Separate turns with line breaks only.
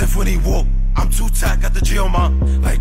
when he walk. I'm too tight, got the G on my. Like